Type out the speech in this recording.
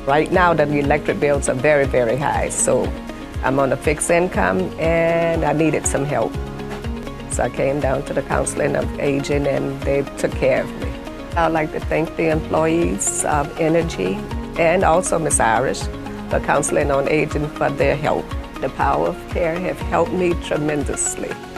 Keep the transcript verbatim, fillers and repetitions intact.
Right now, the electric bills are very, very high, so I'm on a fixed income and I needed some help. So I came down to the Counseling of Aging and they took care of me. I'd like to thank the employees of Energy and also Miss Irish for Counseling on Aging for their help. The Power of Care have helped me tremendously.